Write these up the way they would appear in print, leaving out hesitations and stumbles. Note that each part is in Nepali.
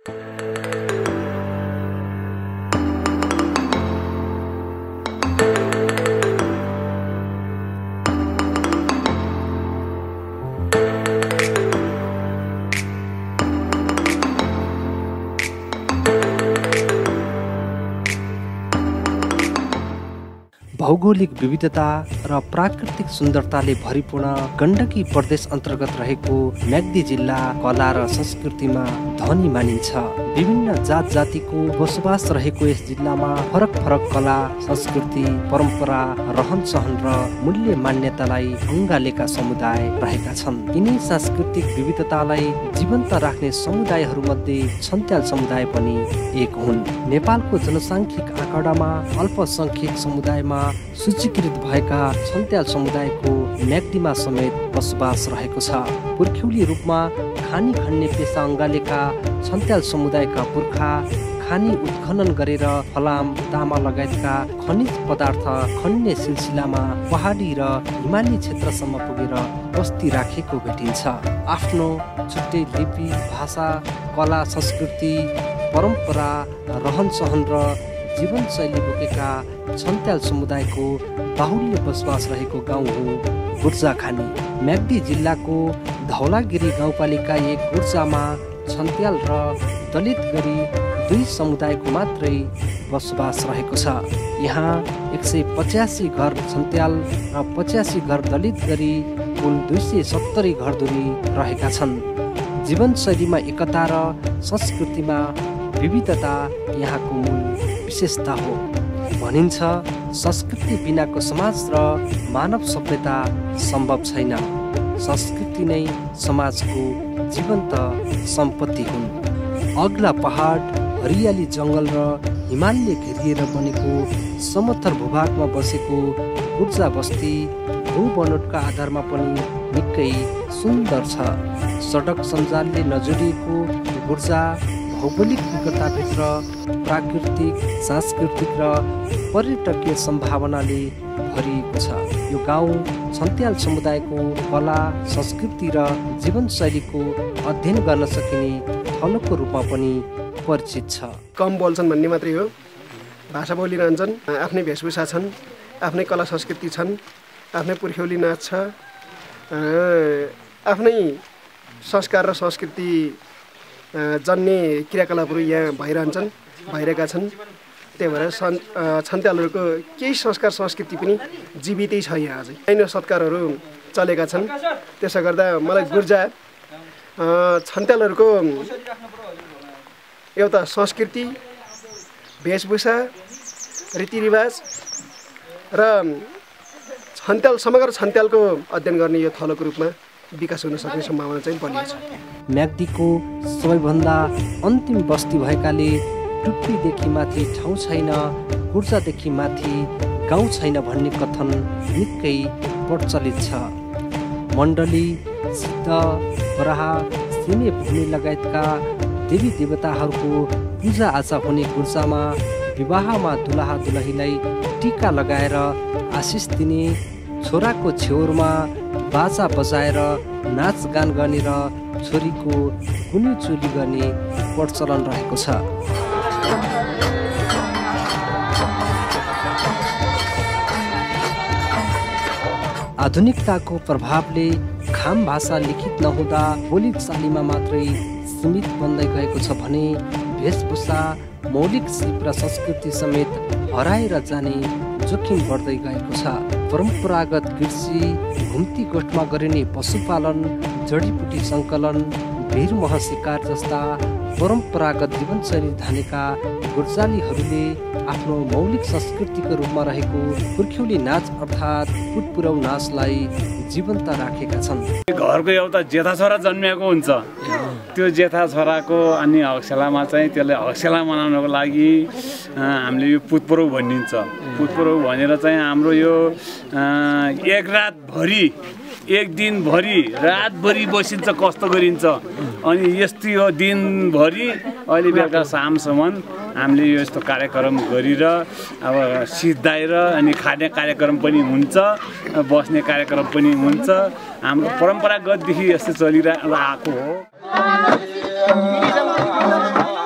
भौगोलिक विविधता र प्राकृतिक सुन्दरताले भरिपूर्ण गण्डकी प्रदेश अन्तर्गत रहेको म्याग्दी जिल्ला कला र संस्कृतिमा धनी मानिन्छ। विभिन्न जात जातिको बसोबास रहेको यस जिल्लामा फरक फरक कला, संस्कृति, परम्परा, रहन सहन र मूल्य मान्यतालाई अँगालेका समुदाय रहेका छन्। यिनै सांस्कृतिक विविधतालाई जीवन्त राख्ने समुदायहरूमध्ये छन्त्याल समुदाय पनि एक हुन्। नेपालको जनसाङ्ख्यिक आँकडामा अल्पसंख्यक समुदायमा सूचीकृत भएका छन्त्याल समुदायको म्याग्दीमा समेत बसोबास रहेको छ। पुर्ख्यौली रूपमा खानी खन्ने पेसा अँगालेका छन्त्याल समुदायका पुर्खा खानी उत्खनन गरेर फलाम, तामा लगायतका खनिज पदार्थ खन्ने सिलसिलामा पहाडी र हिमाली क्षेत्रसम्म पुगेर बस्ती राखेको भेटिन्छ। आफ्नो छुट्टै लिपि, भाषा, कला, संस्कृति, परम्परा, रहन सहन र जीवनशैली बोकेका छन्त्याल समुदायको बाहुल्य बसोबास रहेको गाउँ हो गुर्जाखानी। म्याग्दी जिल्लाको धौलागिरी गाउँपालिका 1 गुर्जामा छन्त्याल र दलित गरी 2 समुदायको मात्रै बसोबास रहेको छ। यहाँ 185 घर छन्त्याल र 85 घर दलित गरी कुल 270 घरधुरी रहेका छन्। जीवनशैलीमा एकता र संस्कृतिमा विविधता यहाँको मूल विशेषता हो। भनिन्छ संस्कृति बिनाको समाज र मानव सभ्यता सम्भव छैन। संस्कृति नै समाजको जीवन्त सम्पत्ति हुन्। अग्ला पहाड, हरियाली जङ्गल र हिमालले घेरिएर बनेको समतल भूभागमा बसेको गुर्जा बस्ती भूबनोटका आधारमा पनि निकै सुन्दर छ। सडक सञ्जालले नजोडिएको गुर्जा भौगोलिक विविधताभित्र प्राकृतिक, सांस्कृतिक र पर्यटकीय सम्भावनाले भरिएको छ। यो गाउँ छन्त्याल समुदायको कला, संस्कृति र जीवनशैलीको अध्ययन गर्न सकिने थलोको रूपमा पनि परिचित छ। कम बोल्छन् भन्ने मात्रै हो, भाषा बोलिरहन्छन्, आफ्नै वेशभूषा छन्, आफ्नै कला संस्कृति छन्, आफ्नै पुर्ख्यौली नाच छ, आफ्नै संस्कार र संस्कृति जन्ने क्रियाकलापहरू यहाँ भइरहेका छन्। त्यही भएर छन्त्यालहरूको केही संस्कार संस्कृति पनि जीवितै छ। यहाँ अझै ऐन सत्कारहरू चलेका छन्। त्यसो गर्दा मलाई गुर्जा छन्त्यालहरूको एउटा संस्कृति, वेशभूषा, रीतिरिवाज र समग्र छन्त्यालको अध्ययन गर्ने यो थलोको रूपमा विकास हुन सक्ने सम्भावना चाहिँ बलियो छ। म्याग्दीको सबैभन्दा अन्तिम बस्ती भएकाले टुप्पीदेखि माथि ठाउँ छैन, गुर्जादेखि माथि गाउँ छैन भन्ने कथन निकै प्रचलित छ। मण्डली, सिद्ध, बराहा, सिमे भूमि लगायतका देवी देवताहरूको पूजा आजा हुने गुर्जामा विवाहमा दुलहा दुलहीलाई टीका लगाएर आशिष दिने, छोराको छेउरमा बाजा बजाएर नाचगान गर्ने र छोरीको गुन्यु चोली गर्ने प्रचलन रहेको छ। आधुनिकताको प्रभावले खाम भाषा लिखित नहुँदा बोलिक शैलीमा मात्रै सीमित बन्दै गएको छ भने वेशभूषा, मौलिक शिल्प र संस्कृति समेत हराएर जाने जोखिम बढ्दै गएको छ। परम्परागत कृषि, घुम्ती गोठमा गरिने पशुपालन, जडीबुटी सङ्कलन, भिरमह शिकार जस्ता परम्परागत जीवनशैली धानेका गुर्जालीहरूले आफ्नो मौलिक संस्कृतिको रूपमा रहेको पुर्ख्यौली नाच अर्थात् पुटपुरौ नाचलाई जीवन्त राखेका छन्। घरको एउटा जेठा छोरा जन्मिएको हुन्छ, त्यो जेठा छोराको अनि हक्सेलामा चाहिँ त्यसलाई हक्सेला मनाउनको लागि हामीले यो पुटपुरौ भनिन्छ। पुटपुरौ भनेर चाहिँ हाम्रो यो एक रातभरि, एक दिनभरि, रातभरि बसिन्छ, कस्तो गरिन्छ। अनि यस्तो यो दिनभरि अहिले बेलुका शामसम्म हामीले यो यस्तो कार्यक्रम गरेर अब सिद्धाएर अनि खाने कार्यक्रम पनि हुन्छ, बस्ने कार्यक्रम पनि हुन्छ। हाम्रो परम्परागतदेखि यस्तो चलिरहेको हो।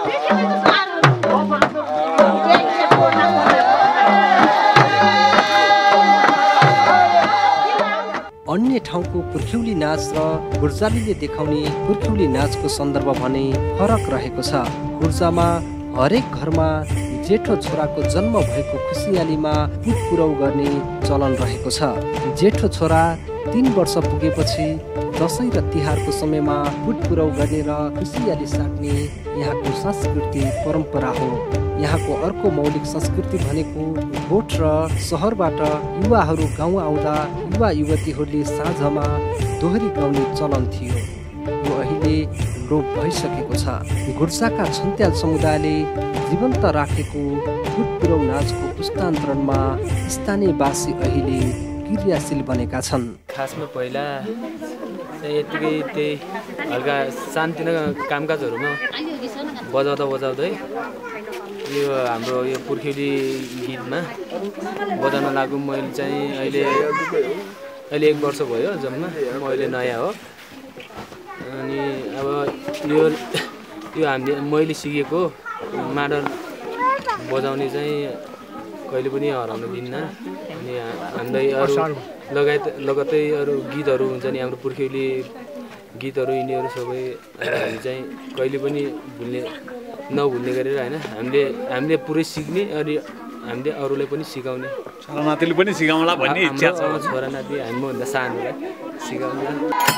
अन्य ठाउँको पुर्ख्यौली नाच र गुर्जालीले देखाउने पुर्ख्यौली नाचको सन्दर्भ भने फरक रहेको छ। गुर्जामा हरेक घरमा जेठो छोराको जन्म भएको खुसियालीमा पुत पुरौ गर्ने चलन रहेको छ। जेठो छोरा 3 वर्ष पुगेपछि दसैँ र तिहारको समयमा पुत पुरौ गर्ने र खुसियाली साट्ने यहाँको सांस्कृतिक परम्परा हो। यहाँको अर्को मौलिक संस्कृति भनेको गोठ र सहरबाट युवाहरू गाउँ आउँदा युवा युवतीहरूले साँझमा दोहोरी गाउने चलन थियो। यो अहिले लोप भइसकेको छ। गुर्जाका छन्त्याल समुदायले जीवन्त राखेको पुत पुरौ नाचको पुस्तान्तरणमा स्थानीयवासी अहिले क्रियाशील बनेका छन्। खासमा पहिला यतिकै त्यही हल्का सानोतिनो कामकाजहरूमा बजाउँदै यो हाम्रो यो पुर्ख्यौली गीतमा बजाउन लागु। मैले चाहिँ अहिले 1 वर्ष भयो जम्मा, म अहिले नयाँ हो। अनि अब यो मैले सिकेको मादल बजाउने चाहिँ कहिले पनि हराउन दिन्न। अनि हामीलाई अरू लगतै अरू गीतहरू हुन्छ नि, हाम्रो पुर्ख्यौली गीतहरू यिनीहरू सबै हामी चाहिँ कहिले पनि नभुल्ने गरेर होइन, हामीले पुरै सिक्ने अनि हामीले अरूलाई पनि सिकाउने, छोरानातीले पनि सिकाउला भन्ने इच्छा छ। छोरानाती हामीभन्दा सानोलाई सिकाउने।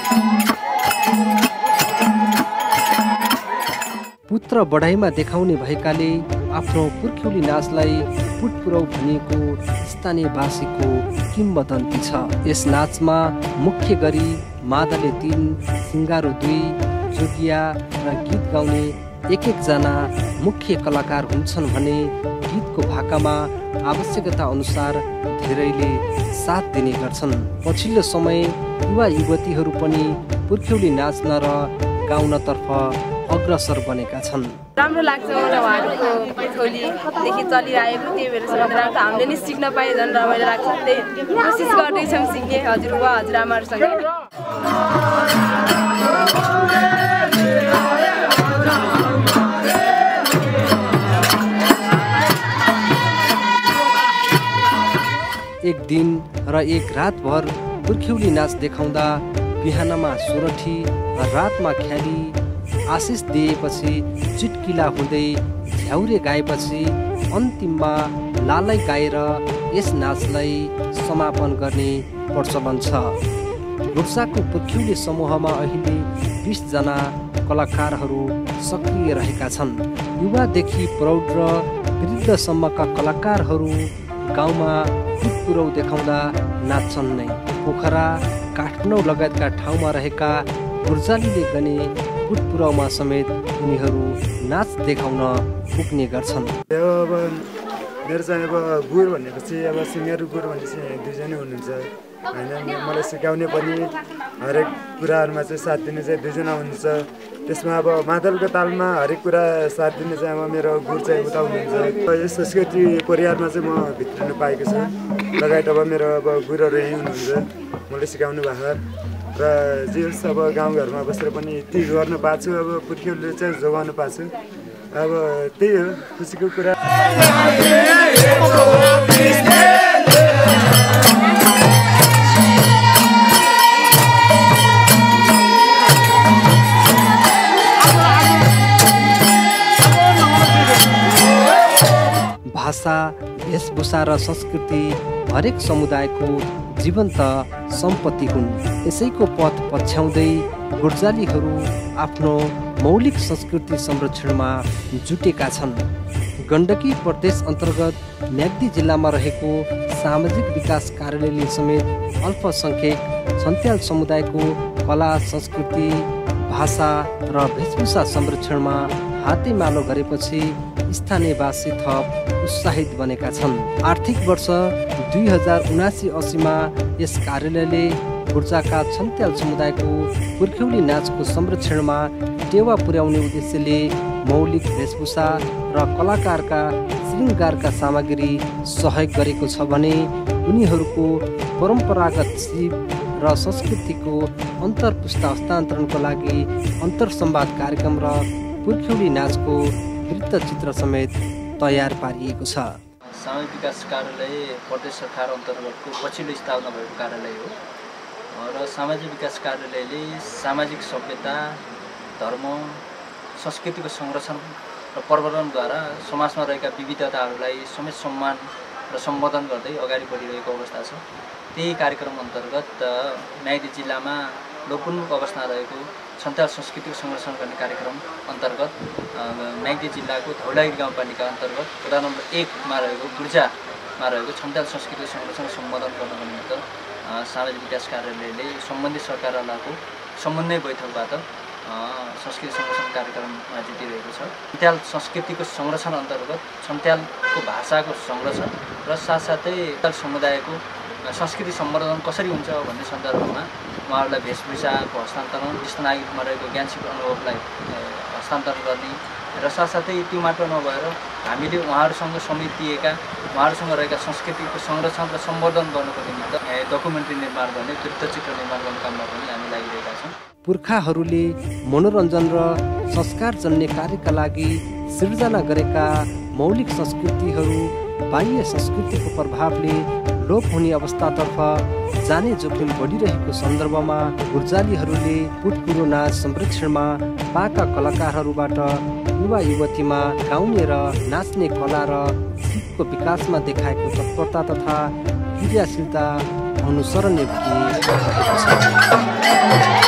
पुत्र बढाइमा देखाउने भएकाले आफ्नो पुर्ख्यौली नाचलाई पुत पुरौ भनिएको स्थानीयवासीको किम्बदन्ती छ। यस नाचमा मुख्य गरी मादले 3, सिङ्गारो 2, जोगिया र गीत गाउने एक-एकजना मुख्य कलाकार हुन्छन् भने गीतको भाकामा आवश्यकता अनुसार धेरैले साथ दिने गर्छन्। पछिल्लो समय युवा युवतीहरू पनि पुर्ख्यौली नाच्न र गाउनतर्फ अग्रसर बनेका छन्। राम्रो लाग्छ मलाई उहाँहरूको पुर्ख्यौलीदेखि चलिरहेको, त्यही भएर राम्रो हामीले नि सिक्न पाए झन् रमाइलो लाग्छ। त्यही कोसिस गर्दैछौँ सिक्ने हजुरबा हजुरआमाहरूसँग। एक दिन र एक रातभर पुर्ख्यौली नाच देखाउँदा बिहानमा सोरठी र रातमा ख्याली आशिष दिएपछि चिटकिला हुँदै झ्याउरे गाएपछि अन्तिममा लालै गाएर यस नाचलाई समापन गर्ने प्रचलन छ। गुर्जाको पुर्ख्यौली समूहमा अहिले 20 जना कलाकारहरू सक्रिय रहेका छन्। युवादेखि प्रौढ र वृद्धसम्मका कलाकारहरू गाउँमा पुत पुरौ देखाउँदा नाच्छन् नै। पोखरा, काठमाडौँ लगायतका ठाउँमा रहेका गुर्जालीले गने पुत पुरौमा समेत उनीहरू नाच देखाउन पुग्ने गर्छन्। अब मेरो चाहिँ अब गुर भनेपछि अब सिङ्गारो गुर भनेपछि 2 जनै हुनुहुन्छ होइन। मलाई सिकाउने पनि हरेक कुराहरूमा चाहिँ साथ दिने चाहिँ 2 जना हुनुहुन्छ। त्यसमा अब मादलको तालमा हरेक कुरा साथ दिने चाहिँ अब मेरो गुर चाहिँ उता हुनुहुन्छ। यस संस्कृति परिवारमा चाहिँ म भित्रिनु पाएको छु। लगायत अब मेरो अब गुरुहरू यहीँ हुनुहुन्छ, मैले सिकाउनु भएको र जे होस् अब गाउँघरमा बसेर पनि ती गर्न पाएको छु। अब पुर्ख्यौलीले चाहिँ जोगाउनु पाएको छु। अब त्यही हो खुसीको कुरा। भाषा, वेशभूषा र संस्कृति हरेक समुदायको जीवन्त सम्पत्ति हुन्। यसैको पथ पछ्याउँदै गुर्जालीहरू आफ्नो मौलिक संस्कृति संरक्षणमा जुटेका छन्। गण्डकी प्रदेश अन्तर्गत म्याग्दी जिल्लामा रहेको सामाजिक विकास कार्यालयले समेत अल्पसङ्ख्यक छन्त्याल समुदायको कला, संस्कृति, भाषा र वेशभूषा संरक्षणमा हातेमालो गरेपछि स्थानीयवासी थप उत्साहित बनेका छन्। आर्थिक वर्ष 2079-80मा यस कार्यालयले गुर्जाका छन्त्याल समुदायको पुर्ख्यौली नाचको संरक्षणमा टेवा पुर्याउने उद्देश्यले मौलिक वेशभूषा र कलाकारका श्रृङ्गारका सामग्री सहयोग गरेको छ भने उनीहरूको परम्परागत सिप र संस्कृतिको अन्तर्पुस्ता हस्तान्तरणको लागि अन्तर्संवाद कार्यक्रम र पुर्ख्यौली नाचको वृत्तचित्र समेत तयार पारिएको छ। सामाजिक विकास कार्यालय प्रदेश सरकार अन्तर्गतको पछिल्लो स्थापना भएको कार्यालय हो र सामाजिक विकास कार्यालयले सामाजिक सभ्यता, धर्म, संस्कृतिको संरक्षण र प्रवर्धनद्वारा समाजमा रहेका विविधताहरूलाई समेत सम्मान र सम्बोधन गर्दै अगाडि बढिरहेको अवस्था छ। त्यही कार्यक्रम अन्तर्गत म्याग्दी जिल्लामा लोपोन्मुख अवस्थामा रहेको सन्थाल संस्कृतिको संरक्षण गर्ने कार्यक्रम अन्तर्गत म्याग्दी जिल्लाको धौलागिरी गाउँपालिका अन्तर्गत वडा नम्बर 1 मा रहेको गुर्जामा रहेको सन्थाल संस्कृतिको संरक्षण सम्बोधन गर्नको निमित्त सामाजिक विकास कार्यालयले सम्बन्धित सरकारवालाको समन्वय बैठकबाट संस्कृति संरक्षण कार्यक्रममा जितिरहेको छ। सन्थाल संस्कृतिको संरक्षण अन्तर्गत सन्थालको भाषाको संरक्षण र साथसाथै समुदायको संस्कृति सम्वर्धन कसरी हुन्छ भन्ने सन्दर्भमा उहाँहरूलाई वेशभूषाको हस्तान्तरण, ज्येष्ठ नागरिकमा रहेको ज्ञान सिप अनुभवलाई हस्तान्तरण गर्ने र साथसाथै त्यो मात्र नभएर हामीले उहाँहरूसँग समेटिएका उहाँहरूसँग रहेका संस्कृतिको संरक्षण र सम्वर्धन गर्नको निमित्त डकुमेन्ट्री निर्माण गर्ने, वृत्तचित्र निर्माण गर्ने काममा पनि हामी लागिरहेका छौँ। पुर्खाहरूले मनोरञ्जन र संस्कारजन्य कार्यका लागि सिर्जना गरेका मौलिक संस्कृतिहरू बाह्य संस्कृतिको प्रभावले लोप हुने अवस्थातर्फ जाने जोखिम बढिरहेको सन्दर्भमा गुर्जालीहरूले पुटपुरो नाच संरक्षणमा पाका कलाकारहरूबाट युवा युवतीमा गाउने र नाच्ने कला र सिपको विकासमा देखाएको तत्परता तथा क्रियाशीलता अनुसरणीय रहेको छ।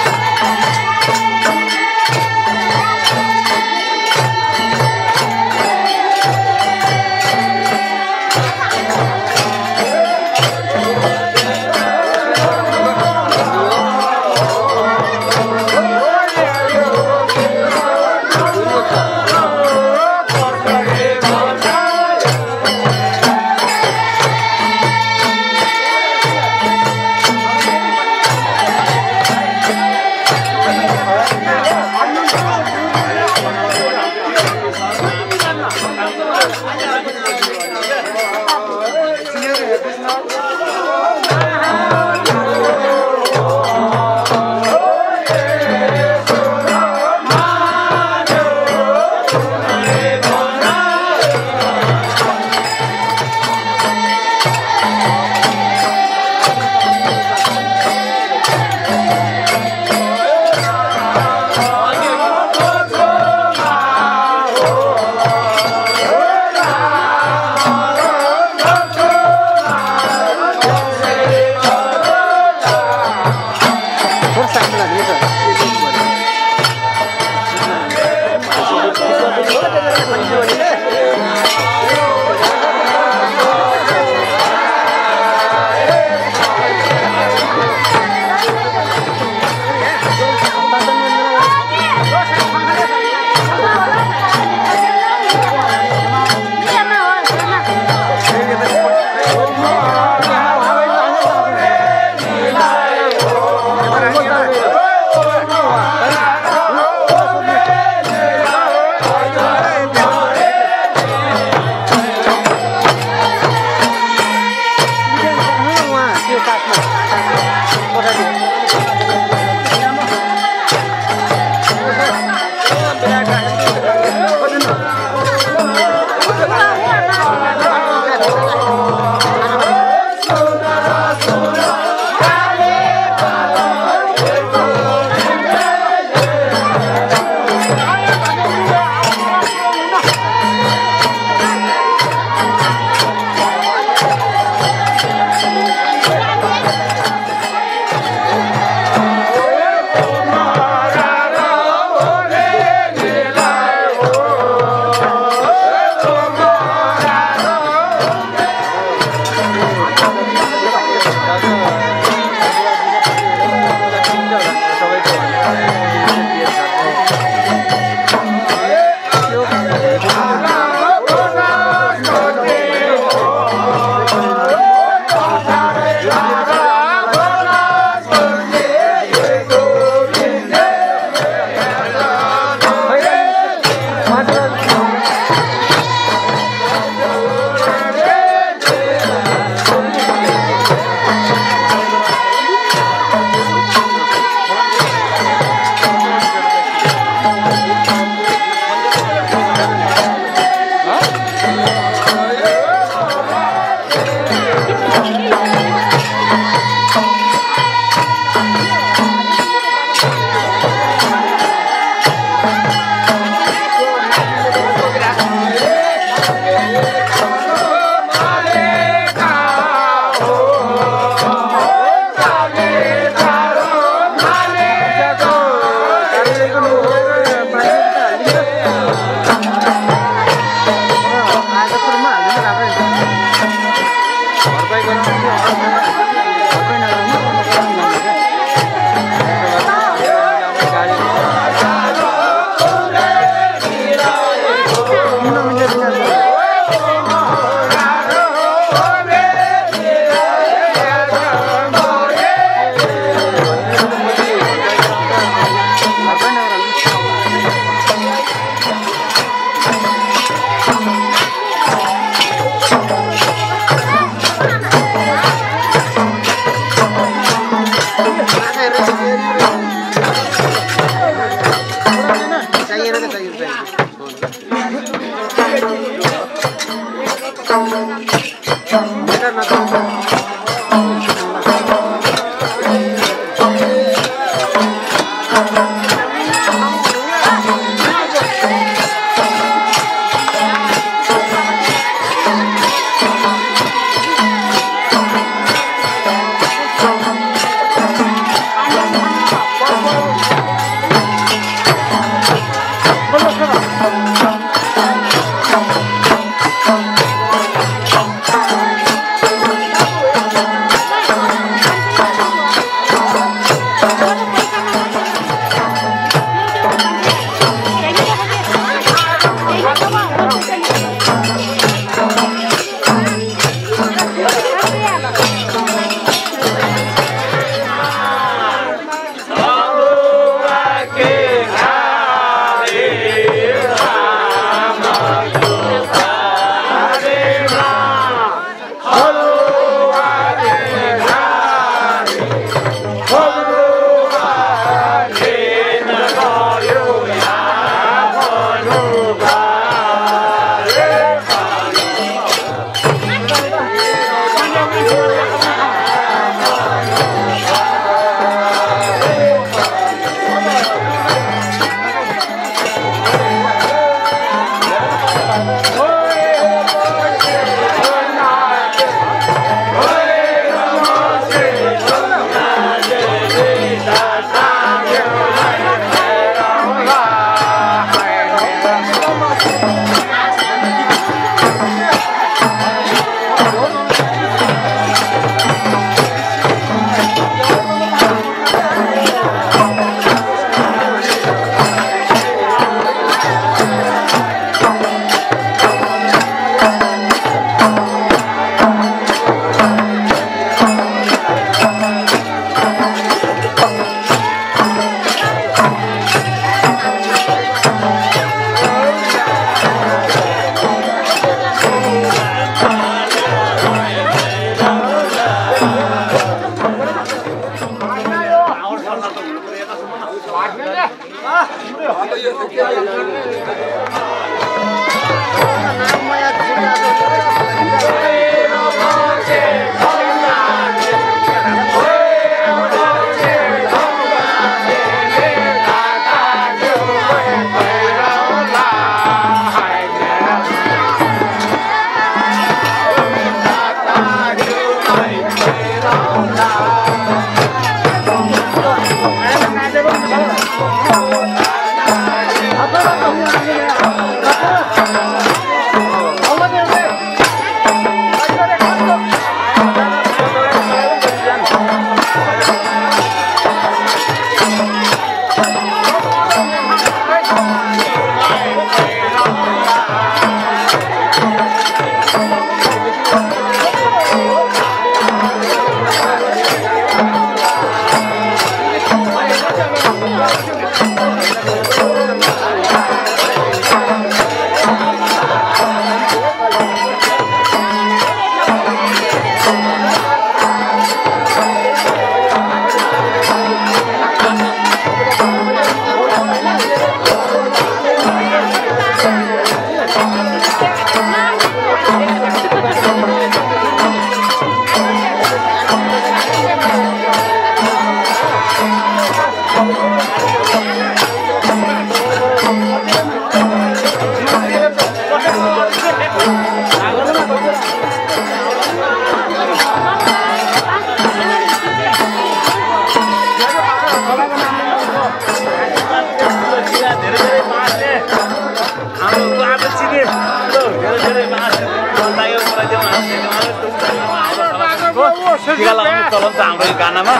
टिका लगाउने चलन छ हाम्रो यो गानामा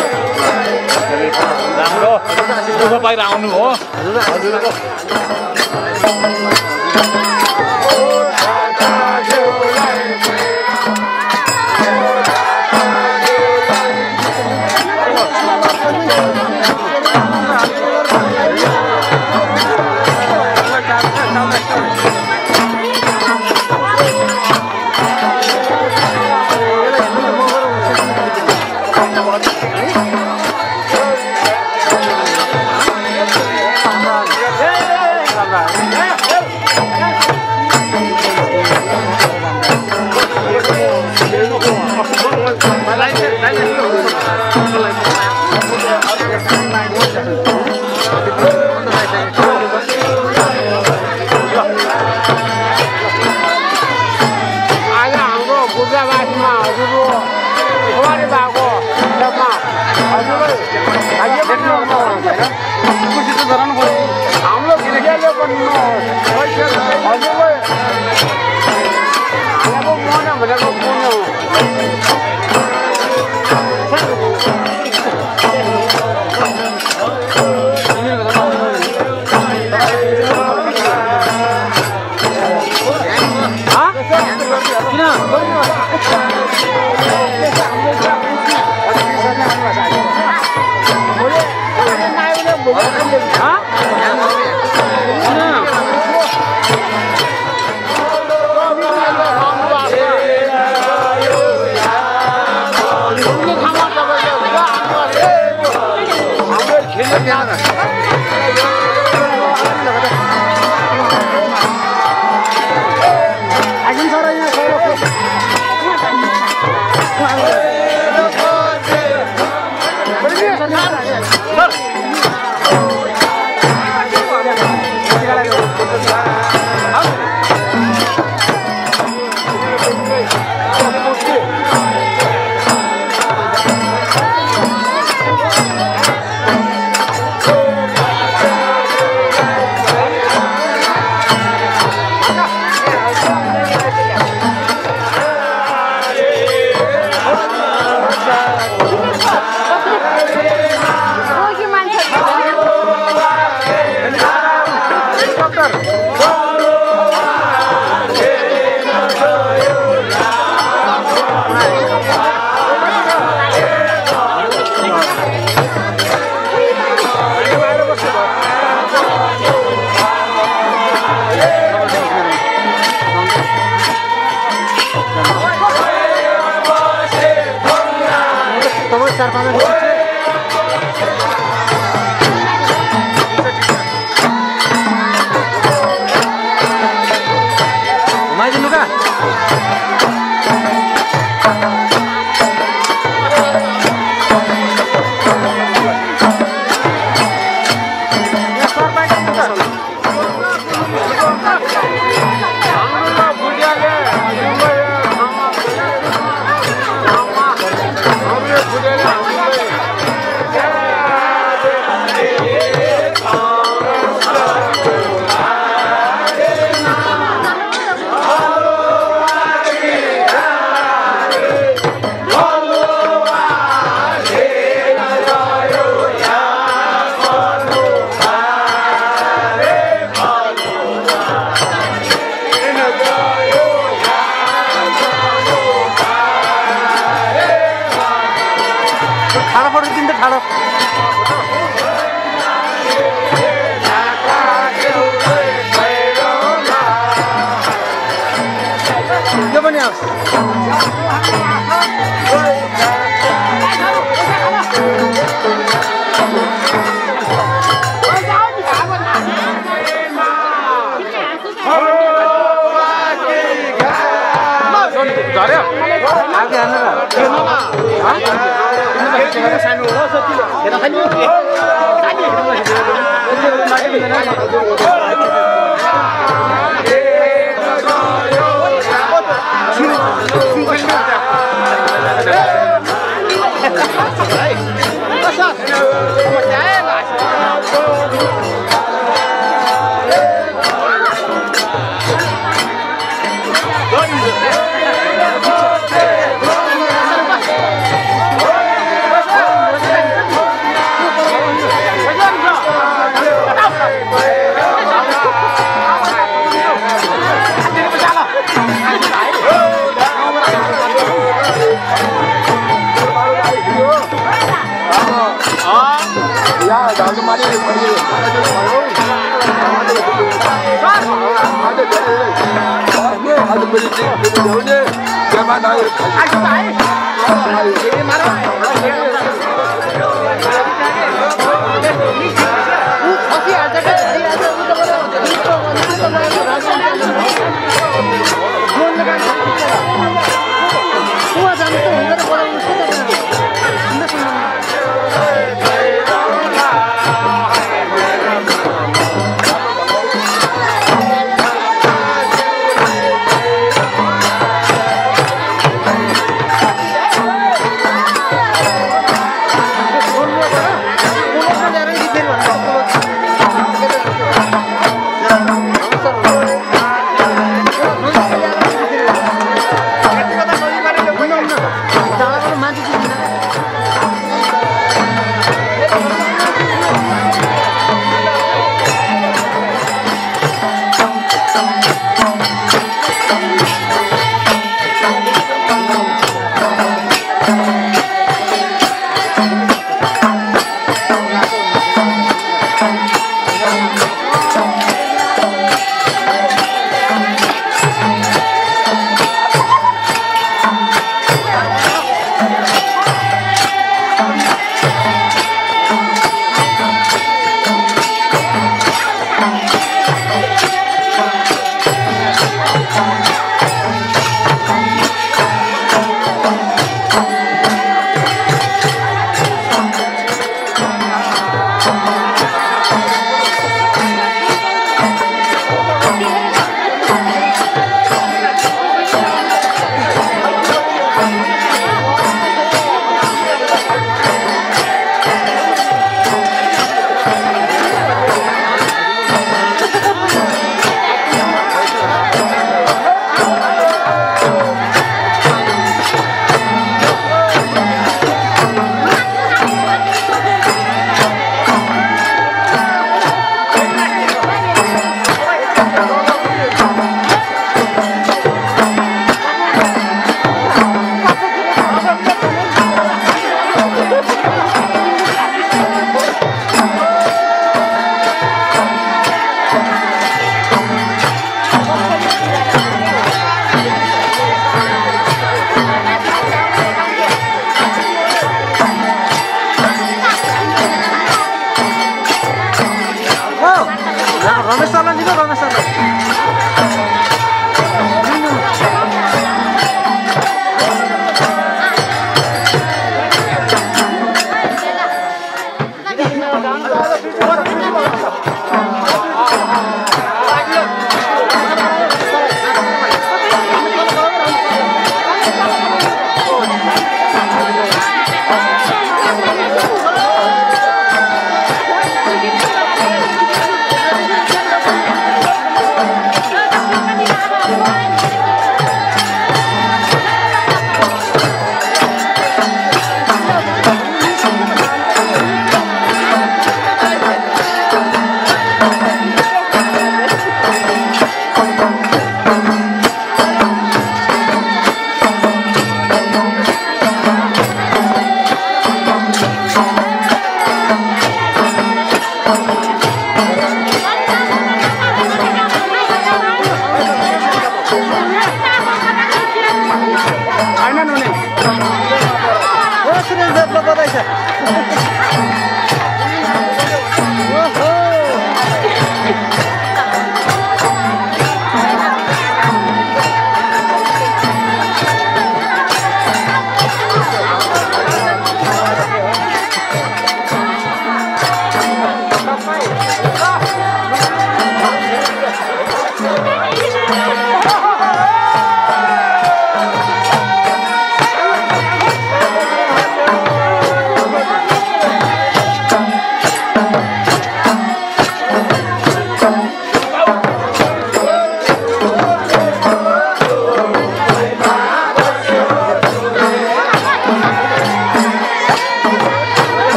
राम्रो दुःख पाएर आउनु हो हजुरको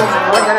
हुन्छ